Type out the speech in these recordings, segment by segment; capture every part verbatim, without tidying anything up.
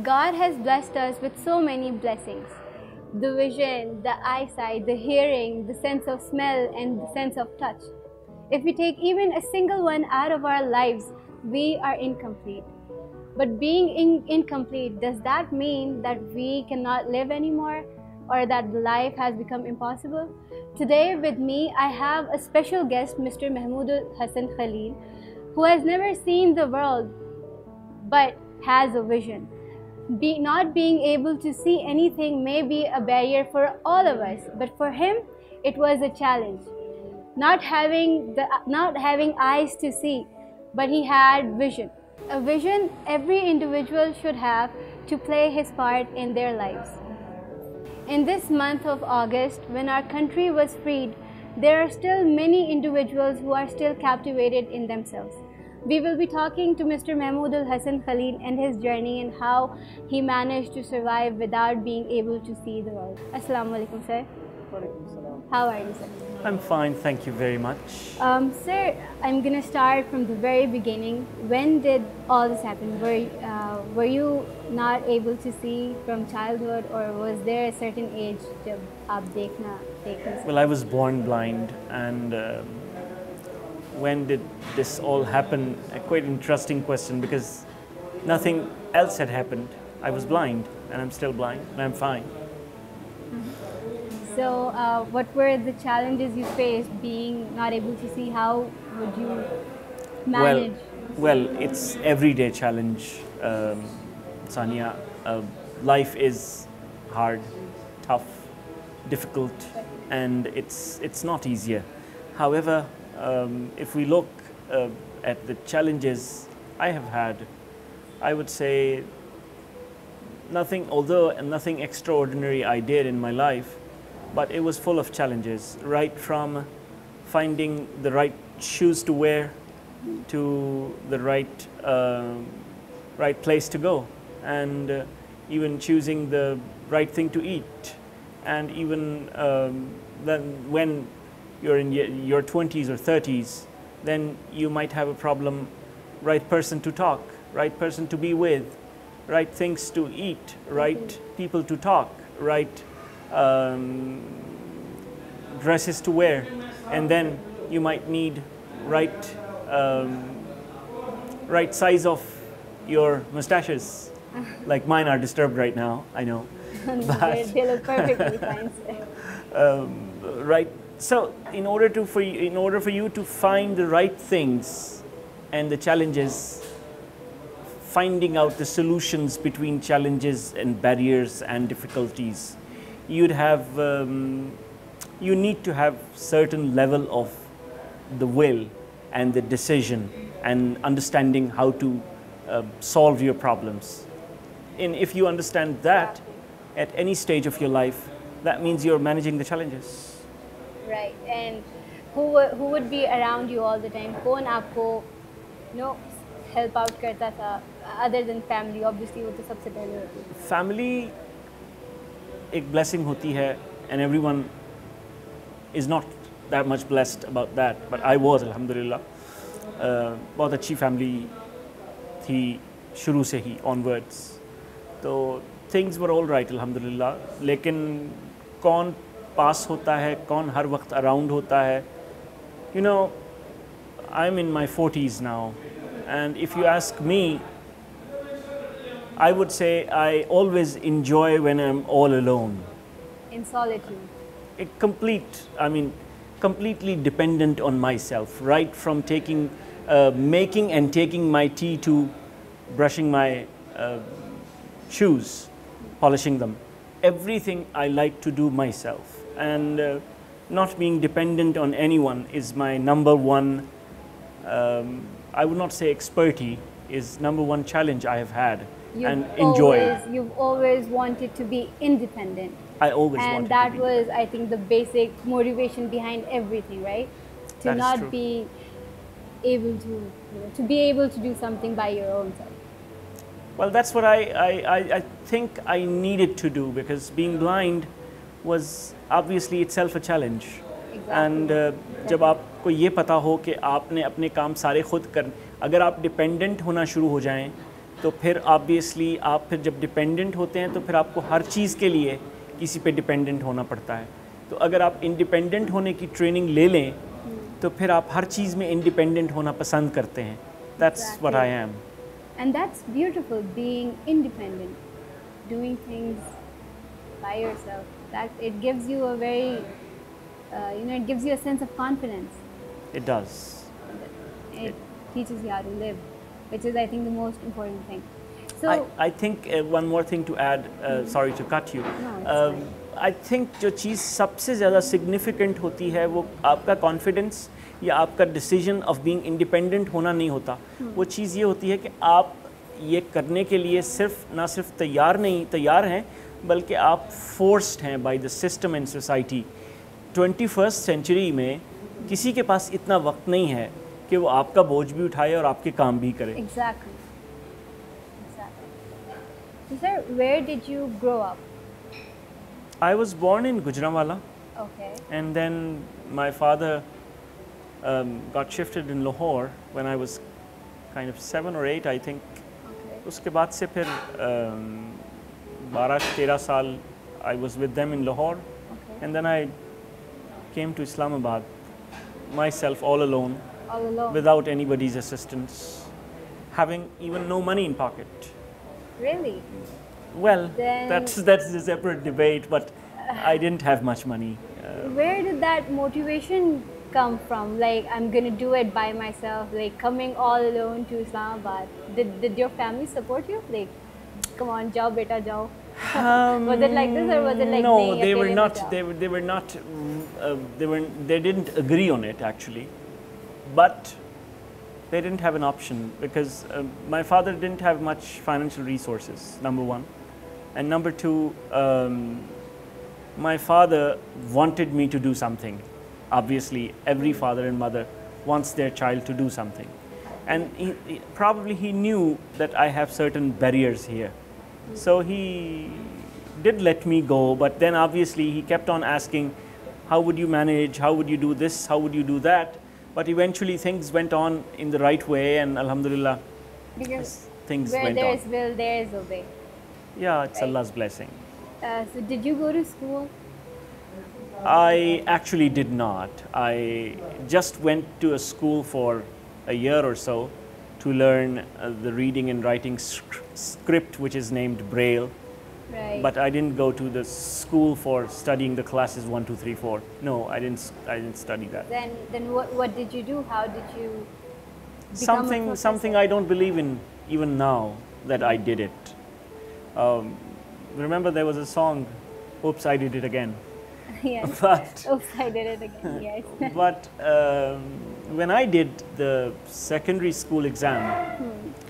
God has blessed us with so many blessings. The vision, the eyesight, the hearing, the sense of smell and the sense of touch. If we take even a single one out of our lives, we are incomplete. But being in incomplete, does that mean that we cannot live anymore or that life has become impossible? Today with me, I have a special guest, Mister Mahmood Hassan Khalil, who has never seen the world but has a vision. Be, not being able to see anything may be a barrier for all of us, but for him, it was a challenge. Not having, the, not having eyes to see, but he had vision. A vision every individual should have to play his part in their lives. In this month of August, when our country was freed, there are still many individuals who are still captivated in themselves. We will be talking to Mister Mahmood Hassan Khalil and his journey and how he managed to survive without being able to see the world. Assalamu alaikum, sir. How are you, sir? I'm fine, thank you very much. Um, sir, I'm gonna start from the very beginning. When did all this happen? Were, uh, were you not able to see from childhood, or was there a certain age jab aap dekhna, dekhna? Well, I was born blind, and um, when did this all happen? A quite interesting question, because nothing else had happened. I was blind, and I'm still blind, and I'm fine. So, uh, what were the challenges you faced being not able to see? How would you manage? Well, well it's everyday challenge, um, Sania. Uh, life is hard, tough, difficult, and it's it's not easier. However, um, if we look uh, at the challenges I have had, I would say nothing, although nothing extraordinary I did in my life, but it was full of challenges, right from finding the right shoes to wear to the right, uh, right place to go, and uh, even choosing the right thing to eat. And even um, then when you're in your twenties or thirties, then you might have a problem, right person to talk, right person to be with, right things to eat, right people to talk, right Um, dresses to wear, and then you might need right um, right size of your mustaches. Like mine are disturbed right now, I know. But they look perfectly fine, sir. Um, right. So, in order to for you, in order for you to find the right things and the challenges, finding out the solutions between challenges and barriers and difficulties, you'd have, um, you need to have certain level of the will and the decision and understanding how to uh, solve your problems. And if you understand that at any stage of your life, that means you're managing the challenges. Right. And who who would be around you all the time? Kaun aapko, you know, help out karta tha, other than family? Obviously, wo to sabse pehle hoti hai. Family एक blessing होती है, and everyone is not that much blessed about that, but I was, alhamdulillah. uh, बहुत अच्छी family थी शुरू से ही onwards, तो things were all right, alhamdulillah. लेकिन कौन पास होता है, कौन हर वक्त around होता है, you know, I'm in my forties now, and if you ask me, I would say I always enjoy when I'm all alone. In solitude. It complete, I mean, completely dependent on myself, right from taking, uh, making and taking my tea to brushing my uh, shoes, polishing them. Everything I like to do myself, and uh, not being dependent on anyone is my number one, um, I would not say expertise, is number one challenge I have had. You've and enjoy. Always, you've always wanted to be independent. I always and wanted that to be was, I think, the basic motivation behind everything, right? To that not is true. be able to, you know, to be able to do something by your own self. Well, that's what I, I, I, I think I needed to do, because being blind was obviously itself a challenge. Exactly. And uh, जब आपको ये पता हो कि आपने अपने काम सारे खुद कर, अगर आप डिपेंडेंट होना शुरू हो जाएं, तो फिर ऑब्वियसली आप फिर जब डिपेंडेंट होते हैं तो फिर आपको हर चीज़ के लिए किसी पे डिपेंडेंट होना पड़ता है। तो अगर आप इंडिपेंडेंट होने की ट्रेनिंग ले लें तो फिर आप हर चीज़ में इंडिपेंडेंट होना पसंद करते हैं। That's what I am. And that's beautiful, being independent, doing things by yourself. That it gives you a very, uh, you know, it gives you a sense of confidence. It does. It, it teaches you how to live, which is, I think, the most important thing. So I, I think uh, one more thing to add. Uh, mm-hmm. Sorry to cut you. No, it's um, fine. I think जो चीज़ सबसे ज़्यादा significant होती है वो आपका confidence या आपका decision of being independent होना नहीं होता। वो चीज़ ये होती है कि आप ये करने के लिए सिर्फ ना सिर्फ तैयार नहीं तैयार हैं बल्कि आप फोर्स्ड हैं by the system and society. Twenty first century में किसी के पास इतना वक्त नहीं है कि वो आपका बोझ भी उठाए और आपके काम भी करे। Exactly. Exactly. So, sir, where did you grow up? I was born in Gujranwala. Okay. And then my father um, got shifted in Lahore when I was kind of seven or eight, I think. Okay. उसके बाद से फिर बारह तेरह साल I was with them in Lahore. Okay. And then I came to Islamabad myself all alone, All alone. without anybody's assistance, having even no money in pocket. Really? Well, Then- that's that's a separate debate, but I didn't have much money. Uh, Where did that motivation come from? Like, I'm gonna do it by myself. Like, coming all alone to Islamabad. Did did your family support you? Like, come on, jao beta jao. Was it like this, or was it like no, nahi, they were akele not. mein jao? They were. They were not. mm, Uh, they were. They didn't agree on it actually, but they didn't have an option because uh, my father didn't have much financial resources. Number one, and number two, um, my father wanted me to do something. Obviously, every father and mother wants their child to do something, and he, he, probably he knew that I have certain barriers here, so he did let me go. But then obviously he kept on asking, how would you manage? How would you do this? How would you do that? But eventually things went on in the right way, and alhamdulillah, Because things where went there on. is will, there is a way. Yeah, it's Right. Allah's blessing. Uh, so, did you go to school? I actually did not. I just went to a school for a year or so to learn uh, the reading and writing sc- script, which is named Braille. Right. But I didn't go to the school for studying the classes one, two, three, four. No, I didn't. I didn't study that. then, then what, what did you do? How did you become a Something, professor? something I don't believe in even now that I did it. Um, remember, there was a song, "Oops, I Did It Again." Yes. But Oops, I did it again. Yes. but um, when I did the secondary school exam,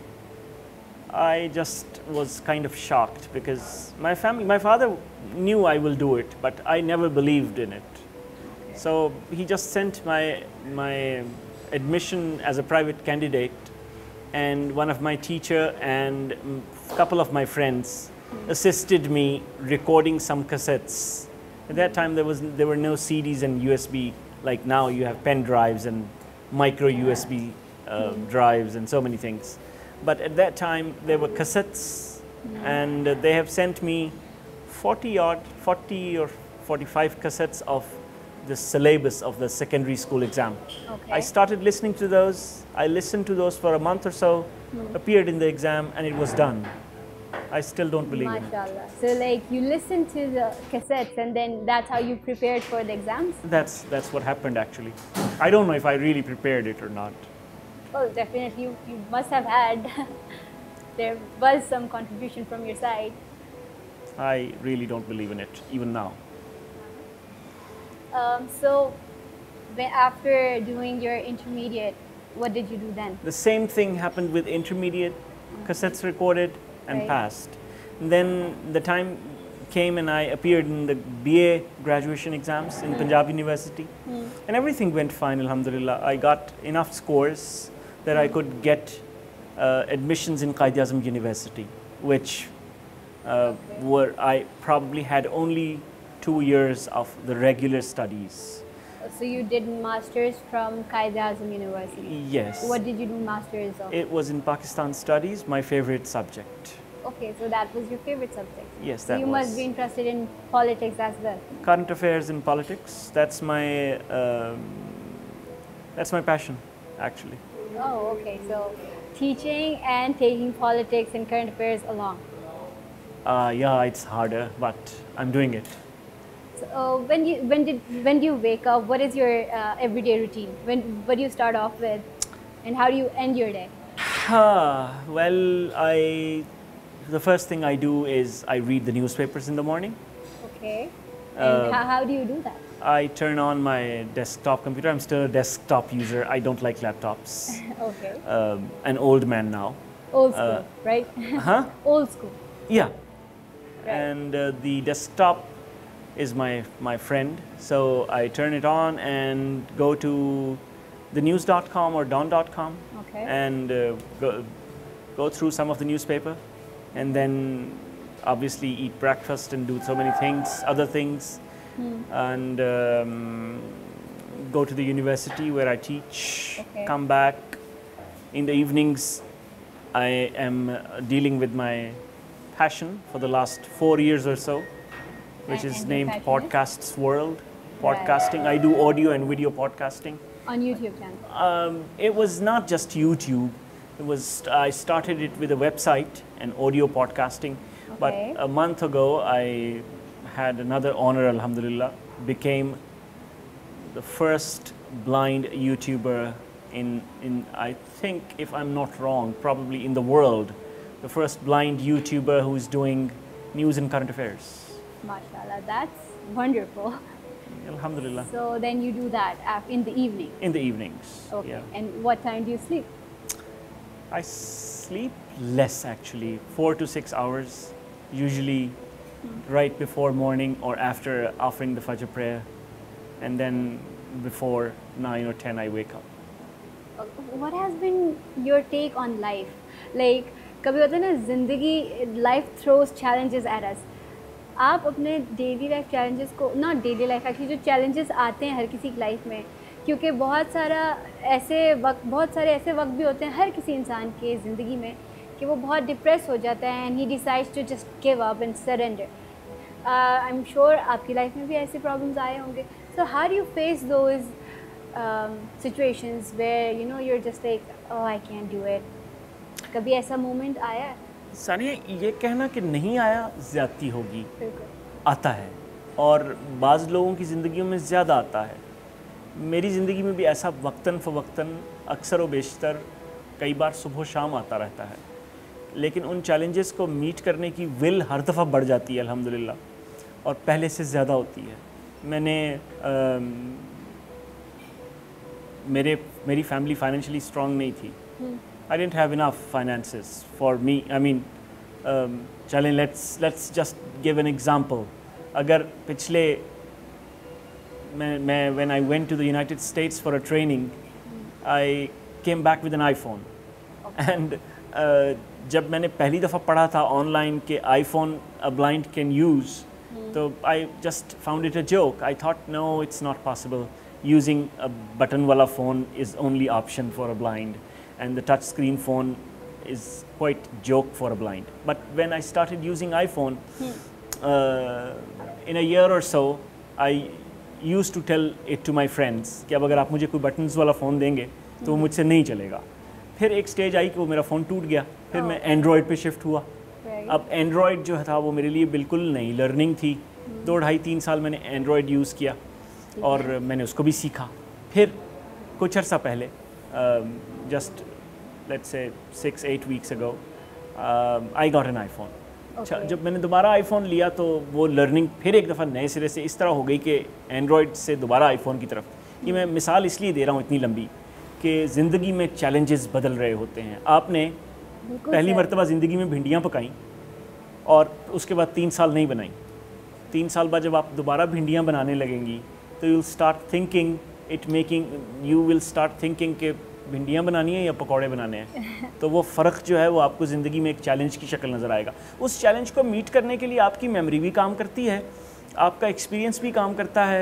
I just was kind of shocked because my family, my father knew I will do it, but I never believed in it. So he just sent my my admission as a private candidate, and one of my teacher and a couple of my friends assisted me recording some cassettes. At that time, there was there were no C Ds and U S B like now. You have pen drives and micro U S B uh, drives and so many things. But at that time, there were cassettes, and uh, they have sent me forty odd, forty or forty-five cassettes of the syllabus of the secondary school exam. Okay. I started listening to those. I listened to those for a month or so, appeared in the exam, and it was done. I still don't believe in it. MashaAllah. So, like, you listened to the cassettes, and then that's how you prepared for the exams? That's that's what happened actually. I don't know if I really prepared it or not. Oh, definitely. You, you must have had. There was some contribution from your side. I really don't believe in it, even now. Um, so, when, after doing your intermediate, what did you do then? The same thing happened with intermediate, cassettes recorded and Right. passed. And then the time came and I appeared in the B A graduation exams in Punjab University. And everything went fine, alhamdulillah. I got enough scores that I could get uh, admissions in Qaid-e-Azam University, which uh, were, I probably had only two years of the regular studies. So you did masters from Quaid-e-Azam University. Yes. What did you do masters of? It was in Pakistan studies, my favorite subject. Okay, so that was your favorite subject. Yes, so that you was. must be interested in politics as well. Current affairs and politics. That's my um, that's my passion, actually. Oh, okay. So teaching and taking politics and current affairs along. Uh, yeah, it's harder, but I'm doing it. So uh, when you when did when do you wake up? What is your uh, everyday routine? When what do you start off with, and how do you end your day? Ah, well, I the first thing I do is I read the newspapers in the morning. Okay. And Uh, how, how do you do that? I turn on my desktop computer. I'm still a desktop user. I don't like laptops. Okay. Um, an old man now. Old school, right? Huh? Old school. Yeah. And uh, the desktop is my my friend. So I turn it on and go to the news dot com or dawn dot com Okay. and uh, go, go through some of the newspaper, and then obviously eat breakfast and do so many things, other things, and um, go to the university where I teach, Okay. come back. In the evenings, I am uh, dealing with my passion for the last four years or so, which And- is and your named passion is? Podcasts World. Podcasting. I do audio and video podcasting. On YouTube channel. Um, it was not just YouTube. It was I started it with a website and audio podcasting. Okay. But a month ago, I had another honor. Alhamdulillah, became the first blind YouTuber in in I think, if I'm not wrong, probably in the world. The first blind YouTuber who's doing news and current affairs. Mashallah, that's wonderful. Alhamdulillah. So then you do that af- in the evening. In the evenings. Okay. Yeah. And what time do you sleep? I sleep less actually, four to six hours, usually right before morning or after offering the Fajr prayer, and then before nine or ten I wake up. Uh, What has been your take on life? Like, कभी होता है ना ज़िंदगी, life throws challenges at us. आप अपने daily life challenges को, not daily life actually, जो challenges आते हैं हर किसी की लाइफ में, क्योंकि बहुत सारा ऐसे वक्त बहुत सारे ऐसे वक्त भी होते हैं हर किसी इंसान के ज़िंदगी में कि वो बहुत डिप्रेस हो जाता है and he decides to just give up and surrender. I am sure आपकी लाइफ में भी ऐसे प्रॉब्लम्स आए होंगे. So how do you face those situations where you know you are just like oh I can't do it? कभी ऐसा moment आया है? सानिया, ये कहना कि नहीं आया ज़्यादती होगी. बिल्कुल. आता है, और बाज़ लोगों की ज़िंदगियों में ज़्यादा आता है. मेरी ज़िंदगी में भी ऐसा वक्तन फ़वक्तन अक्सर व बेशतर कई बार सुबह शाम आता रहता है, लेकिन उन चैलेंजेस को मीट करने की विल हर दफ़ा बढ़ जाती है अल्हम्दुलिल्लाह, और पहले से ज़्यादा होती है. मैंने आम, मेरे मेरी फैमिली फाइनेंशियली स्ट्रॉन्ग नहीं थी. I didn't have enough finances for me. I mean, um, चलें let's let's just give an example. अगर पिछले मैं मैं when I went to the United States for a training, I came back with an iPhone. And uh, जब मैंने पहली दफ़ा पढ़ा था online के iPhone a blind can use, तो I just found it a joke. I thought no, it's not possible. Using a button वाला phone is only option for a blind. And the touch screen phone is quite joke for a blind. But when I started using iPhone, hmm. uh, in a year or so, I used to tell it to my friends कि अब अगर आप मुझे कोई buttons वाला phone देंगे तो वो मुझसे नहीं चलेगा. फिर एक स्टेज आई कि वो मेरा फ़ोन टूट गया. फिर oh. मैं एंड्रॉयड पे शिफ्ट हुआ. right. अब एंड्रॉयड जो था वो मेरे लिए बिल्कुल नई लर्निंग थी. hmm. दो ढाई तीन साल मैंने एंड्रॉयड यूज़ किया और मैंने उसको भी सीखा. फिर कुछ अर्सा पहले, just let's say six eight weeks ago, um, I got an iPhone. अच्छा, जब मैंने दोबारा आईफोन लिया तो वो लर्निंग फिर एक दफ़ा नए सिरे से इस तरह हो गई कि एंड्रॉयड से दोबारा आईफोन की तरफ. ये मैं मिसाल इसलिए दे रहा हूँ इतनी लंबी कि ज़िंदगी में चैलेंजेस बदल रहे होते हैं. आपने पहली मरतबा ज़िंदगी में भिंडियाँ पकाई और उसके बाद तीन साल नहीं बनाई. तीन साल बाद जब आप दोबारा भिंडियाँ बनाने लगेंगी तो you will start thinking it making you will start thinking कि भिंडियाँ बनानी है या पकौड़े बनाने हैं. तो वो फ़र्क जो है वो आपको ज़िंदगी में एक चैलेंज की शक्ल नज़र आएगा. उस चैलेंज को मीट करने के लिए आपकी मेमोरी भी काम करती है, आपका एक्सपीरियंस भी काम करता है,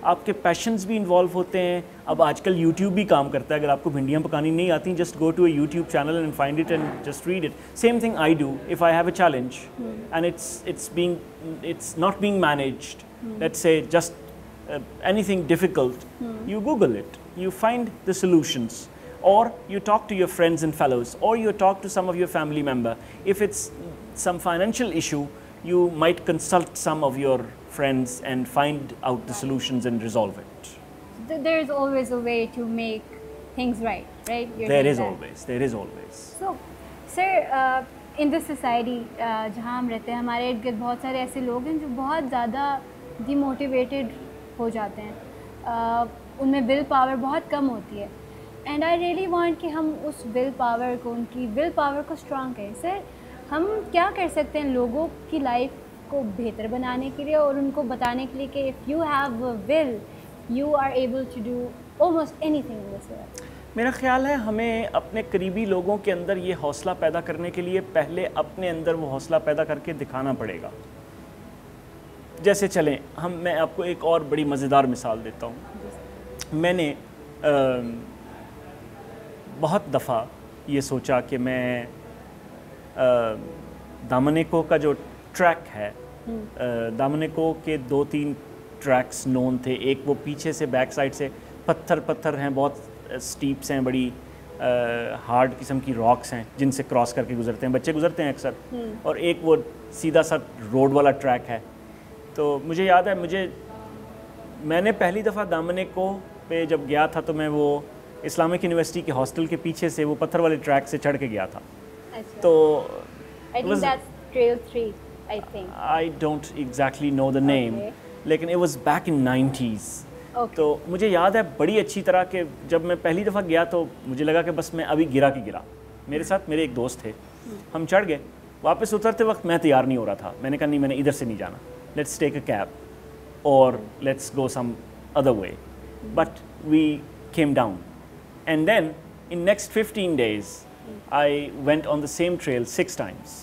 आपके पैशंस भी इन्वॉल्व होते हैं। अब आजकल यूट्यूब भी काम करता है, अगर आपको भिंडियाँ पकानी नहीं आती, just go to a YouTube channel and find it and just read it. Same thing I do if I have a challenge and it's it's being it's not being managed, let's say just anything difficult, you Google it, you find the solutions, or you talk to your friends and fellows, or you talk to some of your family member. If it's some financial issue, you might consult some of your friends and find out the solutions and resolve it. There is always a way to make things right, right? You're There is that. always, there is always. So, sir, uh, in this society, uh, जहाँ हम रहते हैं, हमारे इर्द गिर्द बहुत सारे ऐसे लोग हैं जो बहुत ज़्यादा demotivated हो जाते हैं, uh, उनमें विल पावर बहुत कम होती है, एंड आई रियली वांट कि हम उस विल पावर को, उनकी विल पावर को स्ट्रॉन्ग करें। सर, हम क्या कर सकते हैं लोगों की लाइफ को बेहतर बनाने के लिए और उनको बताने के लिए कि if you have will you are able to do almost anything in this world? मेरा ख्याल है हमें अपने करीबी लोगों के अंदर ये हौसला पैदा करने के लिए पहले अपने अंदर वो हौसला पैदा करके दिखाना पड़ेगा। जैसे चलें हम, मैं आपको एक और बड़ी मज़ेदार मिसाल देता हूँ। मैंने आ, बहुत दफ़ा ये सोचा कि मैं दामनेको का जो ट्रैक है, दामनेको के दो तीन ट्रैक्स नोन थे। एक वो पीछे से बैक साइड से पत्थर पत्थर हैं, बहुत स्टीप्स हैं, बड़ी हार्ड किस्म की रॉक्स हैं जिनसे क्रॉस करके गुजरते हैं, बच्चे गुजरते हैं अक्सर, और एक वो सीधा सा रोड वाला ट्रैक है। तो मुझे याद है, मुझे मैंने पहली दफ़ा दामनेको पे जब गया था तो मैं वो इस्लामिक यूनिवर्सिटी के हॉस्टल के पीछे से वो पत्थर वाले ट्रैक से चढ़ के गया था। अच्छा। तो I think that's trail three, I think. I don't exactly know the name, Okay. लेकिन it was back in nineties. Okay. तो मुझे याद है बड़ी अच्छी तरह के जब मैं पहली दफ़ा गया तो मुझे लगा कि बस मैं अभी गिरा के गिरा। मेरे साथ मेरे एक दोस्त थे, हम चढ़ गए, वापस उतरते वक्त मैं तैयार नहीं हो रहा था। मैंने कहा नहीं, मैंने इधर से नहीं जाना, लेट्स टेक अ कैब और let's go some other way, but we came down and then in next fifteen days I went on the same trail six times.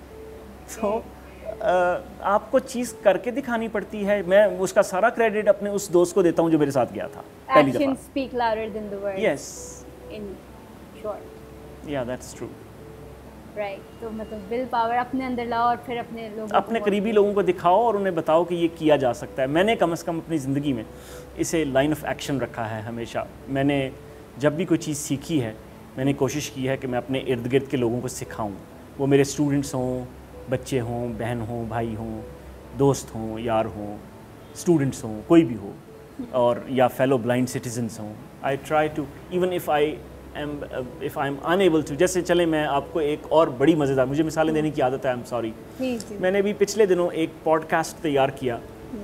So uh, आपको चीज़ करके दिखानी पड़ती है। मैं उसका सारा क्रेडिट अपने उस दोस्त को देता हूँ जो मेरे साथ गया था पहली दफ़ा। Actions speak louder than the words. Yes. In short. Yeah, that's true. Right. तो मतलब विल पावर अपने अंदर लाओ और फिर अपने लोगों अपने को करीबी लोगों को दिखाओ और उन्हें बताओ कि ये किया जा सकता है। मैंने कम से कम अपनी ज़िंदगी में इसे लाइन ऑफ एक्शन रखा है हमेशा। मैंने जब भी कोई चीज़ सीखी है, मैंने कोशिश की है कि मैं अपने इर्द गिर्द के लोगों को सिखाऊं, वो मेरे स्टूडेंट्स हों, बच्चे हों, बहन हों, भाई हों, दोस्त हों, यार हों, स्टूडेंट्स हों, कोई भी हो, और या फेलो ब्लाइंड सिटीजन्स हों। I try to even if I am if I am unable to, जैसे चले मैं आपको एक और बड़ी मज़ेदार, मुझे मिसालें देने की आदत है, आई एम सॉरी। मैंने भी पिछले दिनों एक पॉडकास्ट तैयार किया,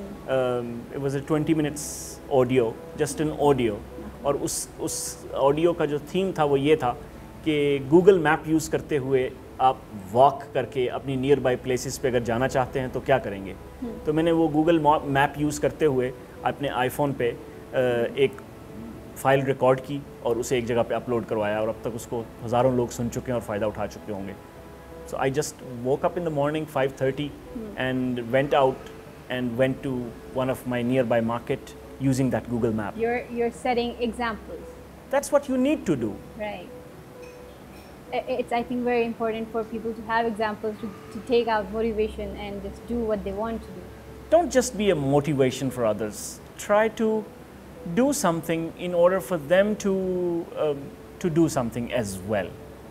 it was a twenty minutes audio, just an audio, और उस उस ऑडियो का जो थीम था वो ये था कि गूगल मैप यूज़ करते हुए आप वॉक करके अपनी नियर बाई प्लेसेस पे अगर जाना चाहते हैं तो क्या करेंगे। तो मैंने वो गूगल मैप यूज़ करते हुए अपने आईफोन पे एक फ़ाइल रिकॉर्ड की और उसे एक जगह पे अपलोड करवाया, और अब तक उसको हज़ारों लोग सुन चुके हैं और फ़ायदा उठा चुके होंगे। So I just woke up in the morning five thirty and went out and went to one of my nearby market using that Google map. You're you're setting examples. That's what you need to do. Right. It's, I think, very important for people to have examples to, to take out motivation and just do what they want to do. Don't just be a motivation for others. Try to do something in order for them to um, to do something as well.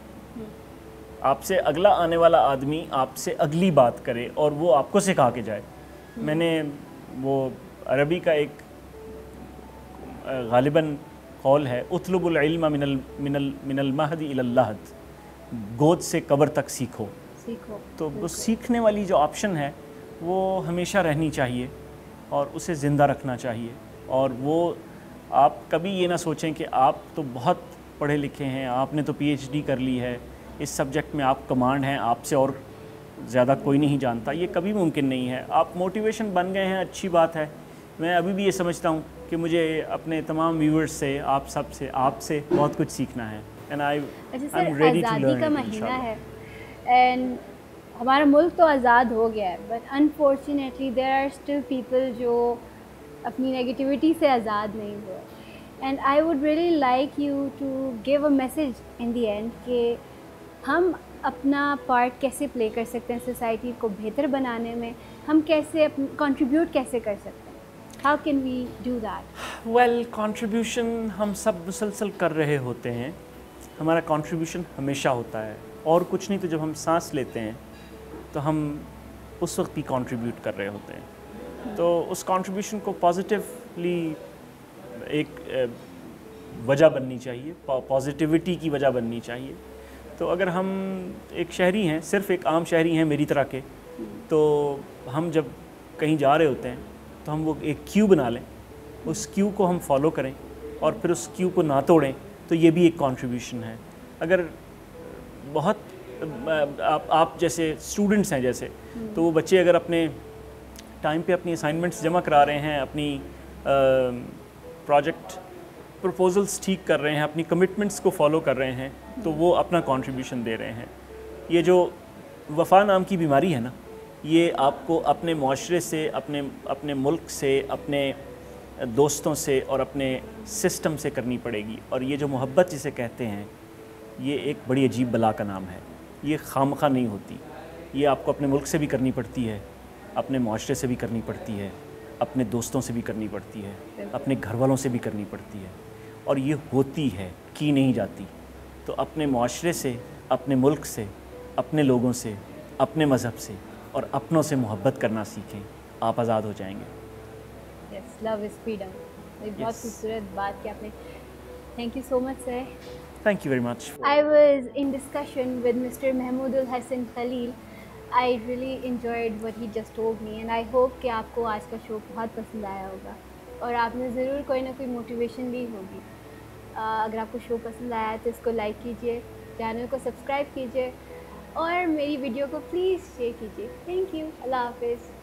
आपसे अगला आने वाला आदमी आपसे अगली बात करे और वो आपको सिखा के जाए। मैंने वो अरबी का एक गालिबन कौल है, उतलुबुल इल्म मिनल मिनल मिनल महदी इलल लहद, गोद से कब्र तक सीखो। सीखो तो वो सीखने वाली जो ऑप्शन है वो हमेशा रहनी चाहिए और उसे ज़िंदा रखना चाहिए। और वो आप कभी ये ना सोचें कि आप तो बहुत पढ़े लिखे हैं, आपने तो पीएचडी कर ली है, इस सब्जेक्ट में आप कमांड हैं, आपसे और ज़्यादा कोई नहीं जानता। ये कभी मुमकिन नहीं है। आप मोटिवेशन बन गए हैं, अच्छी बात है। मैं अभी भी ये समझता हूँ कि मुझे अपने तमाम व्यूअर्स से, आप सब से, आपसे बहुत कुछ सीखना है। And I I am ready to learn. आज़ादी का महीना है एंड हमारा मुल्क तो आज़ाद हो गया है, but unfortunately there are still people जो अपनी नेगेटिविटी से आज़ाद नहीं हुए। And I would really like you to give a message in the end कि हम अपना पार्ट कैसे प्ले कर सकते हैं सोसाइटी को बेहतर बनाने में, हम कैसे कंट्रीब्यूट कैसे कर सकते हैं, how can we do that? Well, contribution हम सब मुसलसल कर रहे होते हैं, हमारा कंट्रीब्यूशन हमेशा होता है, और कुछ नहीं तो जब हम सांस लेते हैं तो हम उस वक्त भी कंट्रीब्यूट कर रहे होते हैं। तो उस कंट्रीब्यूशन को पॉजिटिवली एक वजह बननी चाहिए, पॉजिटिविटी की वजह बननी चाहिए। तो अगर हम एक शहरी हैं, सिर्फ एक आम शहरी हैं मेरी तरह के, तो हम जब कहीं जा रहे होते हैं तो हम वो एक क्यू बना लें, उस क्यू को हम फॉलो करें और फिर उस क्यू को ना तोड़ें, तो ये भी एक कंट्रीब्यूशन है। अगर बहुत आप आप जैसे स्टूडेंट्स हैं जैसे, तो वो बच्चे अगर अपने टाइम पे अपनी असाइनमेंट्स जमा करा रहे हैं, अपनी प्रोजेक्ट प्रपोजल्स ठीक कर रहे हैं, अपनी कमिटमेंट्स को फॉलो कर रहे हैं, तो वो अपना कंट्रीब्यूशन दे रहे हैं। ये जो वफ़ा नाम की बीमारी है ना, ये आपको अपने माशरे से, अपने अपने मुल्क से, अपने दोस्तों से और अपने सिस्टम से करनी पड़ेगी। और ये जो मोहब्बत जिसे कहते हैं, ये एक बड़ी अजीब बला का नाम है, ये खामखा नहीं होती। ये आपको अपने मुल्क से भी करनी पड़ती है, अपने माशरे से भी करनी पड़ती है, अपने दोस्तों से भी करनी पड़ती है, अपने घर वालों से भी करनी पड़ती है, और ये होती है, की नहीं जाती। तो अपने माशरे से, अपने मुल्क से, अपने लोगों से, अपने मज़हब से और अपनों से मोहब्बत करना सीखें, आप आज़ाद हो जाएंगे। Yes, love is freedom. बहुत खूबसूरत बात की आपने। Thank you so much sir. Thank you very much. I was in discussion with Mister Mahmood Hassan Khalil. I really enjoyed what he just told me and I hope कि आपको आज का show बहुत पसंद आया होगा और आपने ज़रूर कोई ना कोई मोटिवेशन ली होगी। अगर आपको शो पसंद आया तो इसको लाइक कीजिए, चैनल को सब्सक्राइब कीजिए और मेरी वीडियो को प्लीज़ शेयर कीजिए। Thank you. अल्लाह हाफिज़।